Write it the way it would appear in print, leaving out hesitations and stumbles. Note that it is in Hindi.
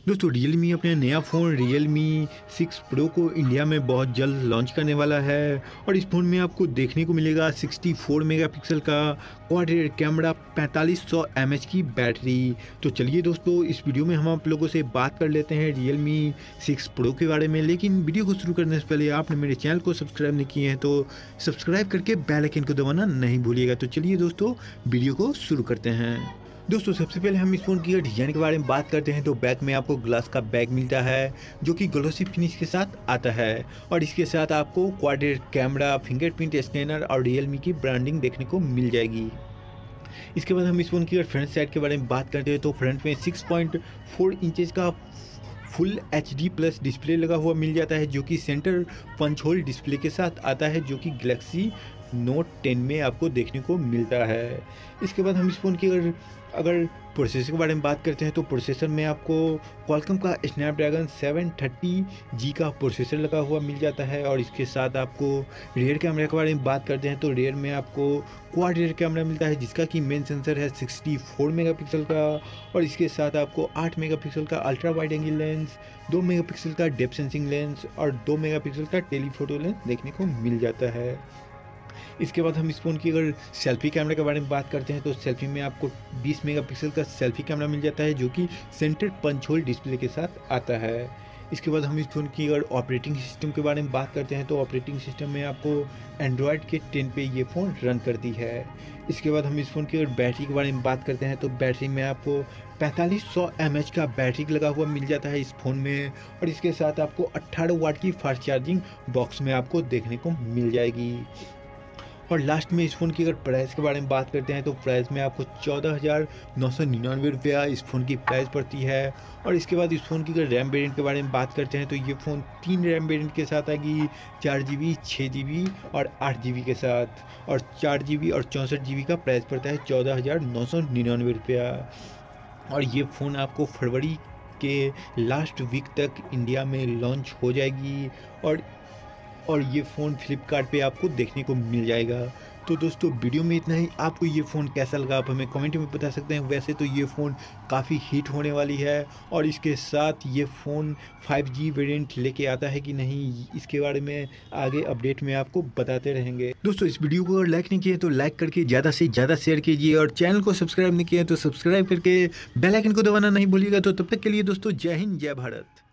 दोस्तों Realme अपने नया फ़ोन Realme 6 Pro को इंडिया में बहुत जल्द लॉन्च करने वाला है और इस फ़ोन में आपको देखने को मिलेगा 64 मेगापिक्सल का क्वाड रियर कैमरा, 4500 mAh की बैटरी। तो चलिए दोस्तों, इस वीडियो में हम आप लोगों से बात कर लेते हैं Realme 6 Pro के बारे में। लेकिन वीडियो को शुरू करने से पहले आपने मेरे चैनल को सब्सक्राइब नहीं किए हैं तो सब्सक्राइब करके बेल आइकन को दबाना नहीं भूलिएगा। तो चलिए दोस्तों, वीडियो को शुरू करते हैं। दोस्तों सबसे पहले हम इस फ़ोन की डिज़ाइन के बारे में बात करते हैं तो बैक में आपको ग्लास का बैक मिलता है जो कि ग्लोसी फिनिश के साथ आता है और इसके साथ आपको quad rear camera, fingerprint scanner और Realme की ब्रांडिंग देखने को मिल जाएगी। इसके बाद हम इस फ़ोन की फ्रंट साइड के बारे में बात करते हैं तो फ्रंट में 6.4 इंचेस का फुल HD प्लस डिस्प्ले लगा हुआ मिल जाता है जो कि सेंटर पंच होल डिस्प्ले के साथ आता है जो कि गैलेक्सी नोट 10 में आपको देखने को मिलता है। इसके बाद हम इस फ़ोन की अगर प्रोसेसर के बारे में बात करते हैं तो प्रोसेसर में आपको क्वालकॉम का स्नैपड्रैगन 730G का प्रोसेसर लगा हुआ मिल जाता है और इसके साथ आपको रियर कैमरा के बारे में बात करते हैं तो रियर में आपको क्वाड रियर कैमरा मिलता है जिसका कि मेन सेंसर है 64 मेगापिक्सल का और इसके साथ आपको 8 मेगापिक्सल का ultra wide angle lens, 2 megapixel का डेप्थ सेंसिंग लेंस और 2 मेगापिक्सल का टेलीफोटो लेंस देखने को मिल जाता है। इसके बाद हम इस फ़ोन की अगर सेल्फी कैमरा के बारे में बात करते हैं तो सेल्फी में आपको 20 मेगापिक्सल का सेल्फी कैमरा मिल जाता है जो कि सेंटर पंच होल डिस्प्ले के साथ आता है। इसके बाद हम इस फ़ोन की अगर ऑपरेटिंग सिस्टम के बारे में बात करते हैं तो ऑपरेटिंग सिस्टम में आपको एंड्रॉयड के 10 पे ये फ़ोन रन करती है। इसके बाद हम इस फ़ोन की अगर बैटरी के बारे में बात करते हैं तो बैटरी में आपको 4500 mAh का बैटरी लगा हुआ मिल जाता है इस फ़ोन में और इसके साथ आपको 18 वाट की फास्ट चार्जिंग बॉक्स में आपको देखने को मिल जाएगी। और लास्ट में इस फ़ोन की अगर प्राइस के बारे में बात करते हैं तो प्राइस में आपको 14,999 रुपया इस फ़ोन की प्राइस पड़ती है। और इसके बाद इस फ़ोन की अगर रैम वेरिएंट के बारे में बात करते हैं तो ये फ़ोन 3 रैम वेरिएंट के साथ आएगी, 4GB, 6GB और 8GB के साथ। और 4GB और 64GB का प्राइस पड़ता है 14,999 रुपया। और ये फ़ोन आपको फरवरी के लास्ट वीक तक इंडिया में लॉन्च हो जाएगी और ये फ़ोन फ्लिपकार्ट पे आपको देखने को मिल जाएगा। तो दोस्तों वीडियो में इतना ही। आपको ये फ़ोन कैसा लगा आप हमें कमेंट में बता सकते हैं। वैसे तो ये फ़ोन काफ़ी हिट होने वाली है और इसके साथ ये फ़ोन 5G वेरिएंट लेके आता है कि नहीं, इसके बारे में आगे अपडेट में आपको बताते रहेंगे। दोस्तों इस वीडियो को अगर लाइक नहीं किए तो लाइक करके ज़्यादा से ज़्यादा शेयर कीजिए और चैनल को सब्सक्राइब नहीं किया तो सब्सक्राइब करके बेल आइकन को दबाना नहीं भूलिएगा। तो तब तक के लिए दोस्तों जय हिंद, जय भारत।